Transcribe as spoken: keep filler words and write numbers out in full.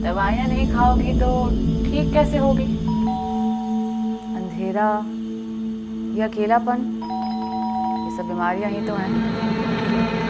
दवाइयाँ नहीं खाओगी तो ठीक कैसे होगी? अंधेरा, ये अकेलापन, ये सब बीमारियां ही तो हैं।